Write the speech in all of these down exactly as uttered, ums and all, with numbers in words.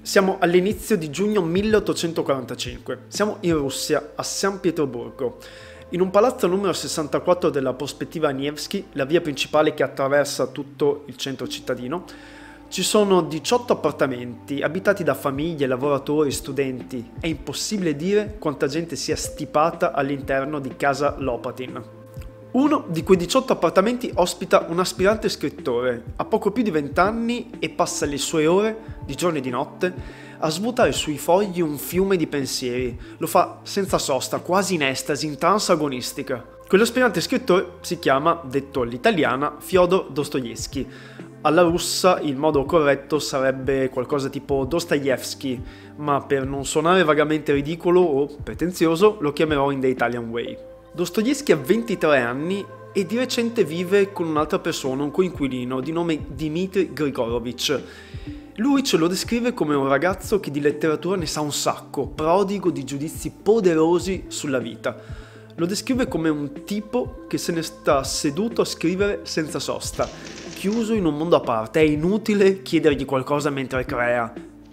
Siamo all'inizio di giugno milleottocentoquarantacinque, siamo in Russia, a San Pietroburgo. In un palazzo numero sessantaquattro della prospettiva Nevsky, la via principale che attraversa tutto il centro cittadino, ci sono diciotto appartamenti abitati da famiglie, lavoratori, studenti. È impossibile dire quanta gente sia stipata all'interno di casa Lopatin. Uno di quei diciotto appartamenti ospita un aspirante scrittore, ha poco più di venti anni e passa le sue ore, di giorno e di notte, a svuotare sui fogli un fiume di pensieri. Lo fa senza sosta, quasi in estasi, in trance agonistica. Quell'aspirante scrittore si chiama, detto all'italiana, Fyodor Dostoevskij. Alla russa il modo corretto sarebbe qualcosa tipo Dostoevskij, ma per non suonare vagamente ridicolo o pretenzioso lo chiamerò in The Italian Way. Dostoevskij ha ventitré anni e di recente vive con un'altra persona, un coinquilino di nome Dmitry Grigorovich. Lui ce lo descrive come un ragazzo che di letteratura ne sa un sacco, prodigo di giudizi poderosi sulla vita. Lo descrive come un tipo che se ne sta seduto a scrivere senza sosta, chiuso in un mondo a parte, è inutile chiedergli qualcosa mentre crea.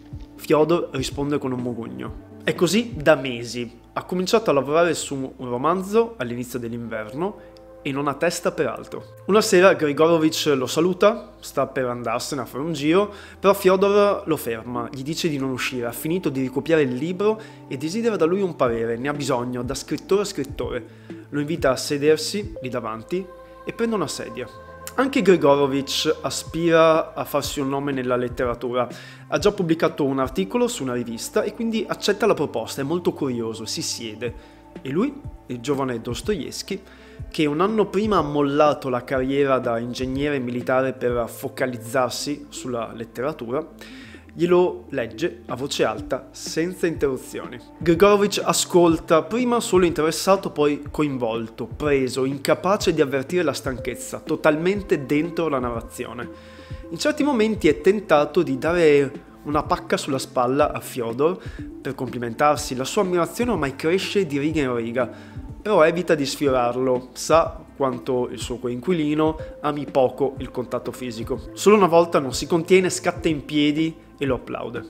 Fyodor risponde con un mugugno. È così da mesi. Ha cominciato a lavorare su un romanzo all'inizio dell'inverno e non ha testa per altro. Una sera Grigorovich lo saluta, sta per andarsene a fare un giro, però Fyodor lo ferma, gli dice di non uscire, ha finito di ricopiare il libro e desidera da lui un parere, ne ha bisogno, da scrittore a scrittore. Lo invita a sedersi lì davanti e prende una sedia. Anche Grigorovich aspira a farsi un nome nella letteratura, ha già pubblicato un articolo su una rivista e quindi accetta la proposta, è molto curioso, si siede. E lui, il giovane Dostoevskij, che un anno prima ha mollato la carriera da ingegnere militare per focalizzarsi sulla letteratura, glielo legge a voce alta, senza interruzioni. Grigorovich ascolta, prima solo interessato, poi coinvolto, preso, incapace di avvertire la stanchezza, totalmente dentro la narrazione. In certi momenti è tentato di dare una pacca sulla spalla a Fyodor per complimentarsi, la sua ammirazione ormai cresce di riga in riga, però evita di sfiorarlo, sa quanto il suo coinquilino ami poco il contatto fisico. Solo una volta non si contiene, scatta in piedi e lo applaude.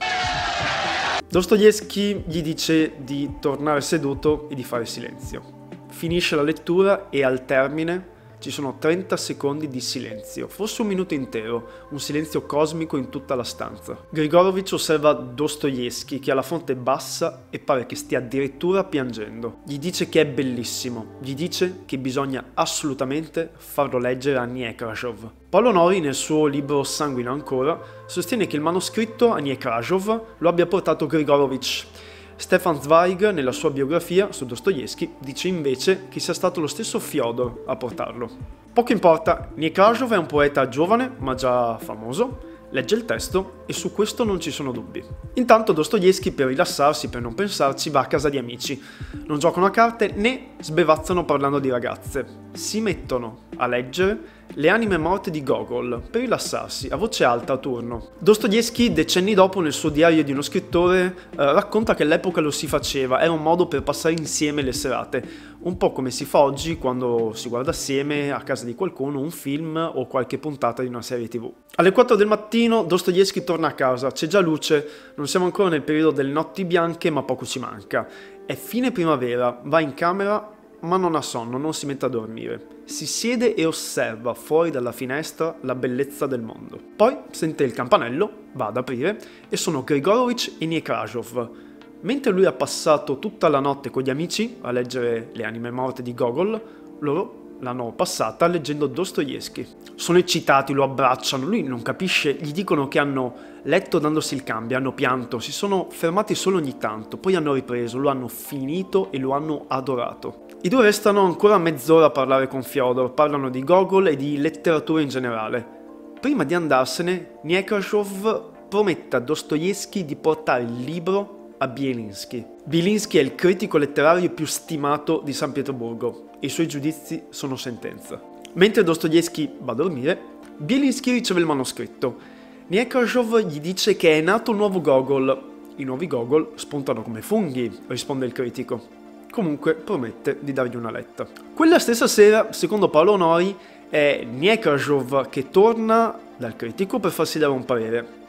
Dostoevskij gli dice di tornare seduto e di fare silenzio. Finisce la lettura e al termine ci sono trenta secondi di silenzio, forse un minuto intero, un silenzio cosmico in tutta la stanza. Grigorovich osserva Dostoevskij che ha la fronte bassa e pare che stia addirittura piangendo. Gli dice che è bellissimo, gli dice che bisogna assolutamente farlo leggere a Nekrasov. Paolo Nori, nel suo libro Sanguina ancora, sostiene che il manoscritto a Nekrasov lo abbia portato Grigorovich. Stefan Zweig, nella sua biografia su Dostoevskij, dice invece che sia stato lo stesso Fyodor a portarlo. Poco importa, Nekrasov è un poeta giovane, ma già famoso, legge il testo e su questo non ci sono dubbi. Intanto Dostoevskij, per rilassarsi, per non pensarci, va a casa di amici. Non giocano a carte né sbevazzano parlando di ragazze. Si mettono a leggere Le anime morte di Gogol, per rilassarsi, a voce alta a turno. Dostoevskij, decenni dopo, nel suo diario di uno scrittore, eh, racconta che all'epoca lo si faceva, era un modo per passare insieme le serate, un po' come si fa oggi quando si guarda assieme a casa di qualcuno un film o qualche puntata di una serie tv. Alle quattro del mattino Dostoevskij torna a casa, c'è già luce, non siamo ancora nel periodo delle notti bianche ma poco ci manca. È fine primavera, va in camera ma non ha sonno, non si mette a dormire. Si siede e osserva fuori dalla finestra la bellezza del mondo. Poi sente il campanello, va ad aprire e sono Grigorovich e Nekrasov. Mentre lui ha passato tutta la notte con gli amici a leggere Le anime morte di Gogol, loro l'hanno passata leggendo Dostoevskij. Sono eccitati, lo abbracciano, lui non capisce, gli dicono che hanno letto dandosi il cambio, hanno pianto, si sono fermati solo ogni tanto, poi hanno ripreso, lo hanno finito e lo hanno adorato. I due restano ancora mezz'ora a parlare con Fyodor, parlano di Gogol e di letteratura in generale. Prima di andarsene, Nekrasov promette a Dostoevskij di portare il libro a Bielinskij. Bielinskij è il critico letterario più stimato di San Pietroburgo e i suoi giudizi sono sentenza. Mentre Dostoevskij va a dormire, Bielinskij riceve il manoscritto. Nekrasov gli dice che è nato un nuovo Gogol. I nuovi Gogol spuntano come funghi, risponde il critico. Comunque promette di dargli una letta. Quella stessa sera, secondo Paolo Nori, è Nekrasov che torna dal critico per farsi dare un parere.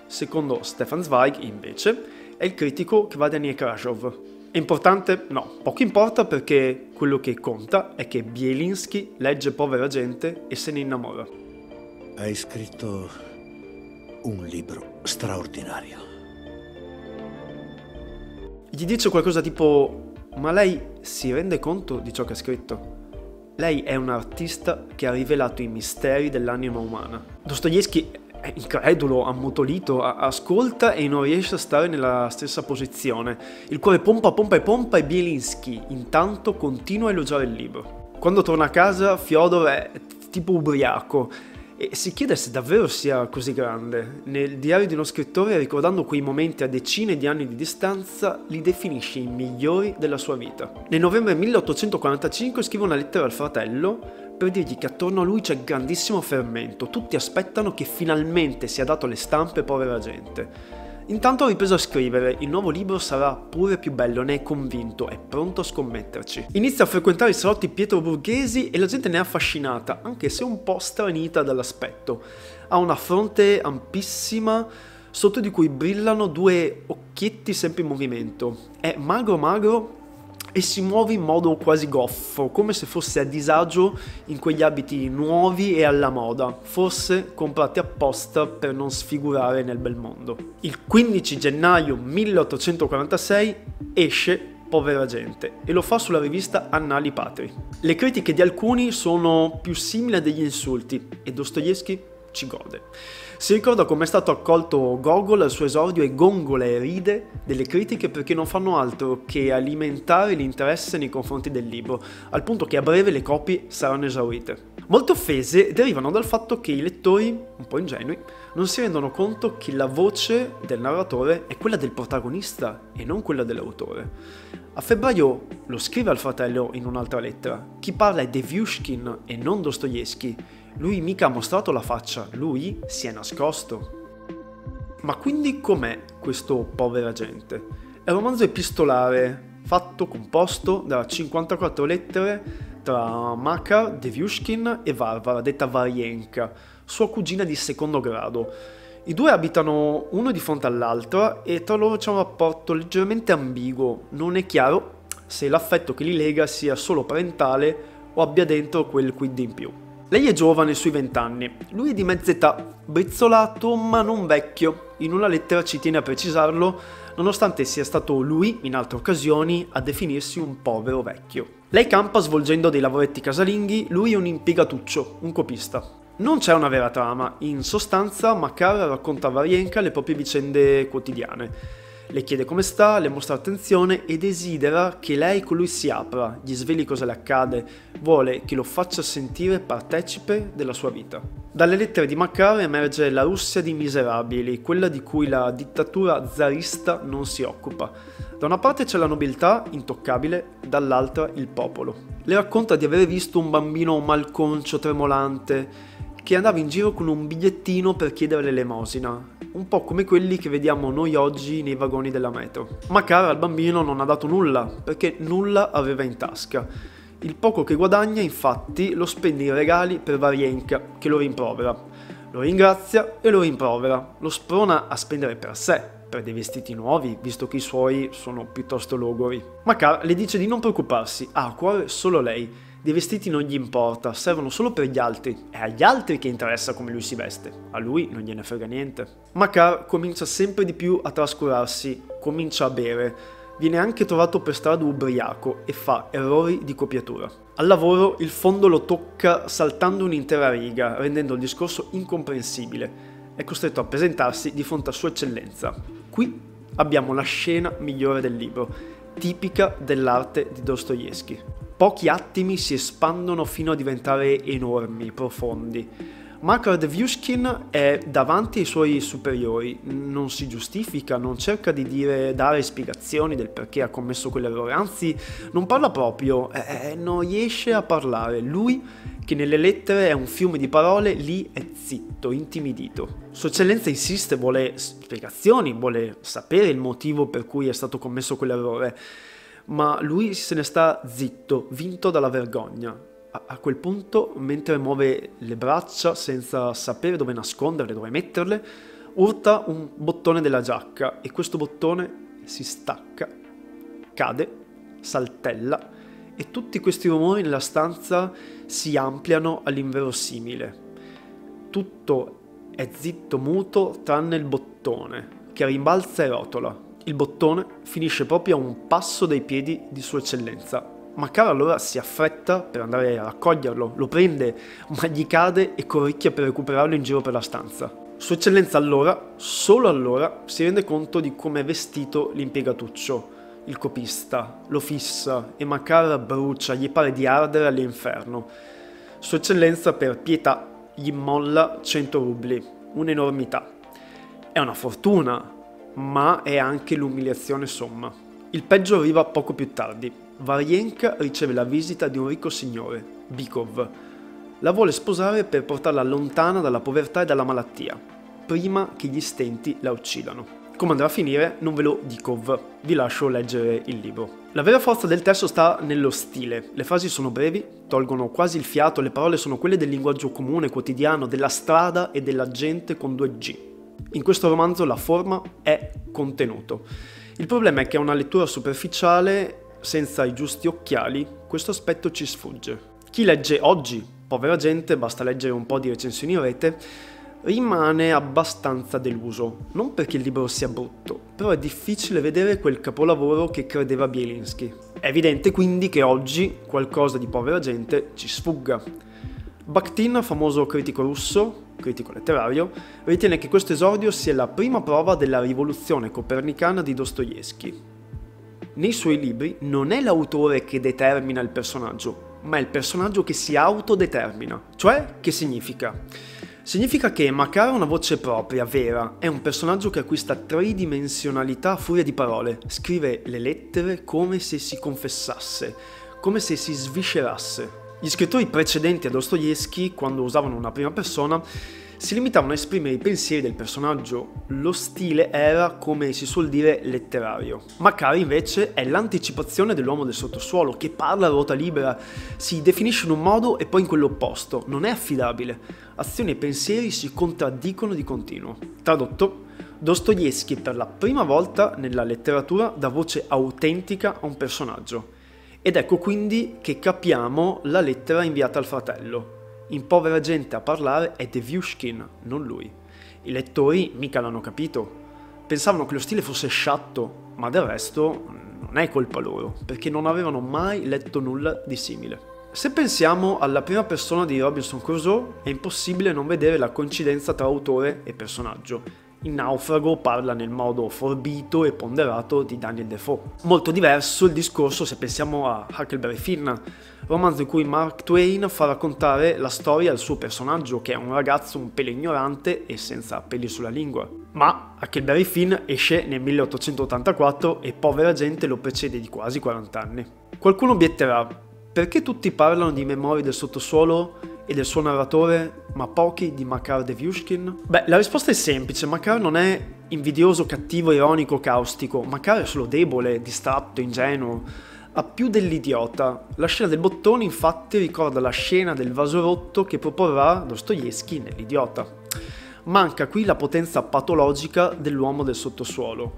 Secondo Stefan Zweig, invece, è il critico che va da Nekrasov. È importante? No, poco importa, perché quello che conta è che Bielinski legge Povera gente e se ne innamora. Hai scritto un libro straordinario. Gli dice qualcosa tipo: ma lei si rende conto di ciò che ha scritto? Lei è un artista che ha rivelato i misteri dell'anima umana. Dostoevskij è incredulo, ammutolito, ascolta e non riesce a stare nella stessa posizione. Il cuore pompa, pompa e pompa, e Bielinski intanto continua a elogiare il libro. Quando torna a casa, Fyodor è tipo ubriaco e si chiede se davvero sia così grande. Nel diario di uno scrittore, ricordando quei momenti a decine di anni di distanza, li definisce i migliori della sua vita. Nel novembre milleottocentoquarantacinque scrive una lettera al fratello per dirgli che attorno a lui c'è grandissimo fermento, tutti aspettano che finalmente sia dato alle stampe Povera gente. Intanto ha ripreso a scrivere, il nuovo libro sarà pure più bello, ne è convinto, è pronto a scommetterci. Inizia a frequentare i salotti pietroburghesi e la gente ne è affascinata, anche se un po' stranita dall'aspetto. Ha una fronte ampissima, sotto di cui brillano due occhietti sempre in movimento. È magro magro e si muove in modo quasi goffo, come se fosse a disagio in quegli abiti nuovi e alla moda, forse comprati apposta per non sfigurare nel bel mondo. Il quindici gennaio milleottocentoquarantasei esce Povera gente e lo fa sulla rivista Annali Patri. Le critiche di alcuni sono più simili a degli insulti e Dostoevskij ci gode. Si ricorda come è stato accolto Gogol al suo esordio e gongola e ride delle critiche perché non fanno altro che alimentare l'interesse nei confronti del libro, al punto che a breve le copie saranno esaurite. Molte offese derivano dal fatto che i lettori, un po' ingenui, non si rendono conto che la voce del narratore è quella del protagonista e non quella dell'autore. A febbraio lo scrive al fratello in un'altra lettera: chi parla è Devyushkin e non Dostoevskij. Lui mica ha mostrato la faccia, lui si è nascosto. Ma quindi com'è questo Povera gente? È un romanzo epistolare, fatto, composto da cinquantaquattro lettere tra Makar, Devyushkin e Varvara, detta Varienka, sua cugina di secondo grado. I due abitano uno di fronte all'altra e tra loro c'è un rapporto leggermente ambiguo. Non è chiaro se l'affetto che li lega sia solo parentale o abbia dentro quel quid in più. Lei è giovane, sui vent'anni, lui è di mezza età, brizzolato ma non vecchio. In una lettera ci tiene a precisarlo, nonostante sia stato lui, in altre occasioni, a definirsi un povero vecchio. Lei campa svolgendo dei lavoretti casalinghi, lui è un impiegatuccio, un copista. Non c'è una vera trama, in sostanza Makar racconta a Varienka le proprie vicende quotidiane. Le chiede come sta, le mostra attenzione e desidera che lei con lui si apra, gli sveli cosa le accade, vuole che lo faccia sentire partecipe della sua vita. Dalle lettere di Makar emerge la Russia dei miserabili, quella di cui la dittatura zarista non si occupa. Da una parte c'è la nobiltà, intoccabile, dall'altra il popolo. Le racconta di aver visto un bambino malconcio, tremolante, che andava in giro con un bigliettino per chiedere l'elemosina, un po' come quelli che vediamo noi oggi nei vagoni della metro. Makar al bambino non ha dato nulla, perché nulla aveva in tasca. Il poco che guadagna, infatti, lo spende in regali per Varienka, che lo rimprovera. Lo ringrazia e lo rimprovera, lo sprona a spendere per sé, per dei vestiti nuovi, visto che i suoi sono piuttosto logori. Makar le dice di non preoccuparsi, ha a cuore solo lei. Dei vestiti non gli importa, servono solo per gli altri. È agli altri che interessa come lui si veste, a lui non gliene frega niente. Makar comincia sempre di più a trascurarsi, comincia a bere, viene anche trovato per strada ubriaco e fa errori di copiatura. Al lavoro il fondo lo tocca saltando un'intera riga, rendendo il discorso incomprensibile. È costretto a presentarsi di fronte a Sua Eccellenza. Qui abbiamo la scena migliore del libro, tipica dell'arte di Dostoevskij. Pochi attimi si espandono fino a diventare enormi, profondi. Makar Devyushkin è davanti ai suoi superiori, non si giustifica, non cerca di dire, dare spiegazioni del perché ha commesso quell'errore, anzi non parla proprio, eh, non riesce a parlare. Lui, che nelle lettere è un fiume di parole, lì è zitto, intimidito. Sua Eccellenza insiste, vuole spiegazioni, vuole sapere il motivo per cui è stato commesso quell'errore, ma lui se ne sta zitto, vinto dalla vergogna. A, a quel punto, mentre muove le braccia senza sapere dove nasconderle, dove metterle, urta un bottone della giacca e questo bottone si stacca, cade, saltella e tutti questi rumori nella stanza si ampliano all'inverosimile. Tutto è zitto muto tranne il bottone, che rimbalza e rotola. Il bottone finisce proprio a un passo dai piedi di Sua Eccellenza. Makar allora si affretta per andare a raccoglierlo, lo prende, ma gli cade e corricchia per recuperarlo in giro per la stanza. Sua Eccellenza allora, solo allora, si rende conto di come è vestito l'impiegatuccio, il copista, lo fissa e Makar brucia, gli pare di ardere all'inferno. Sua Eccellenza per pietà gli molla cento rubli, un'enormità. È una fortuna, ma è anche l'umiliazione somma. Il peggio arriva poco più tardi. Varienka riceve la visita di un ricco signore, Bykov. La vuole sposare per portarla lontana dalla povertà e dalla malattia, prima che gli stenti la uccidano. Come andrà a finire non ve lo dico, vi lascio leggere il libro. La vera forza del testo sta nello stile. Le frasi sono brevi, tolgono quasi il fiato, le parole sono quelle del linguaggio comune, quotidiano, della strada e della gente con due G. In questo romanzo la forma è contenuto. Il problema è che a una lettura superficiale, senza i giusti occhiali, questo aspetto ci sfugge. Chi legge oggi, povera gente, basta leggere un po' di recensioni in rete, rimane abbastanza deluso. Non perché il libro sia brutto, però è difficile vedere quel capolavoro che credeva Bielinskij. È evidente quindi che oggi qualcosa di povera gente ci sfugga. Bakhtin, famoso critico russo, critico letterario, ritiene che questo esordio sia la prima prova della rivoluzione copernicana di Dostoevskij. Nei suoi libri non è l'autore che determina il personaggio, ma è il personaggio che si autodetermina. Cioè, che significa? Significa che Makar ha una voce propria, vera, è un personaggio che acquista tridimensionalità a furia di parole, scrive le lettere come se si confessasse, come se si sviscerasse. Gli scrittori precedenti a Dostoevskij, quando usavano una prima persona, si limitavano a esprimere i pensieri del personaggio, lo stile era, come si suol dire, letterario. Makar invece è l'anticipazione dell'uomo del sottosuolo, che parla a ruota libera, si definisce in un modo e poi in quello opposto, non è affidabile. Azioni e pensieri si contraddicono di continuo. Tradotto, Dostoevskij per la prima volta nella letteratura dà voce autentica a un personaggio. Ed ecco quindi che capiamo la lettera inviata al fratello. In povera gente a parlare è Devyushkin, non lui. I lettori mica l'hanno capito. Pensavano che lo stile fosse sciatto, ma del resto non è colpa loro, perché non avevano mai letto nulla di simile. Se pensiamo alla prima persona di Robinson Crusoe, è impossibile non vedere la coincidenza tra autore e personaggio. Il naufrago parla nel modo forbito e ponderato di Daniel Defoe. Molto diverso il discorso se pensiamo a Huckleberry Finn, romanzo in cui Mark Twain fa raccontare la storia al suo personaggio, che è un ragazzo un pelo ignorante e senza peli sulla lingua. Ma Huckleberry Finn esce nel milleottocentottantaquattro e povera gente lo precede di quasi quaranta anni. Qualcuno obietterà: perché tutti parlano di Memorie del sottosuolo e del suo narratore, ma pochi di Makar Devyushkin? Beh, la risposta è semplice. Makar non è invidioso, cattivo, ironico, caustico. Makar è solo debole, distratto, ingenuo. Ha più dell'idiota. La scena del bottone, infatti, ricorda la scena del vaso rotto che proporrà Dostoevskij nell'Idiota. Manca qui la potenza patologica dell'uomo del sottosuolo.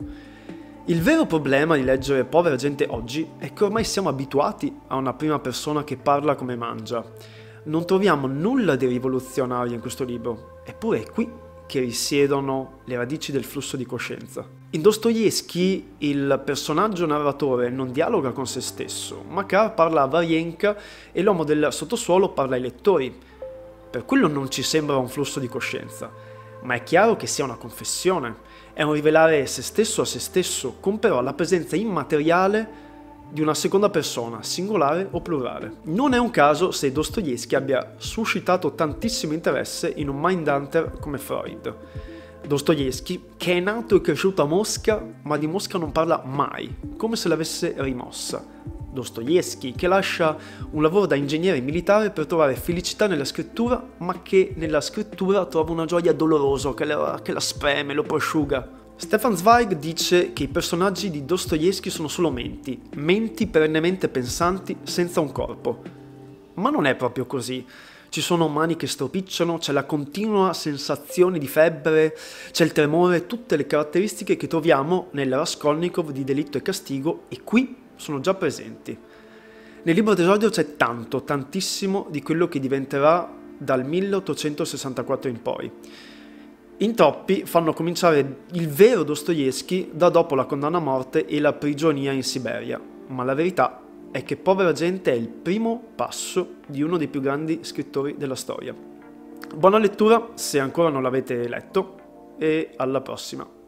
Il vero problema di leggere povera gente oggi è che ormai siamo abituati a una prima persona che parla come mangia. Non troviamo nulla di rivoluzionario in questo libro, eppure è qui che risiedono le radici del flusso di coscienza. In Dostoevskij il personaggio narratore non dialoga con se stesso, Makar parla a Varienka e l'uomo del sottosuolo parla ai lettori. Per quello non ci sembra un flusso di coscienza, ma è chiaro che sia una confessione, è un rivelare se stesso a se stesso, con però la presenza immateriale di una seconda persona, singolare o plurale. Non è un caso se Dostoevskij abbia suscitato tantissimo interesse in un Mindhunter come Freud. Dostoevskij, che è nato e cresciuto a Mosca, ma di Mosca non parla mai, come se l'avesse rimossa. Dostoevskij, che lascia un lavoro da ingegnere militare per trovare felicità nella scrittura, ma che nella scrittura trova una gioia dolorosa che la, che la spreme, lo prosciuga. Stefan Zweig dice che i personaggi di Dostoevskij sono solo menti, menti perennemente pensanti senza un corpo. Ma non è proprio così. Ci sono mani che stropicciano, c'è la continua sensazione di febbre, c'è il tremore, tutte le caratteristiche che troviamo nel Raskolnikov di Delitto e Castigo e qui sono già presenti. Nel libro d'esordio c'è tanto, tantissimo di quello che diventerà dal milleottocentosessantaquattro in poi. In troppi fanno cominciare il vero Dostoevskij da dopo la condanna a morte e la prigionia in Siberia, ma la verità è che Povera gente è il primo passo di uno dei più grandi scrittori della storia. Buona lettura se ancora non l'avete letto e alla prossima.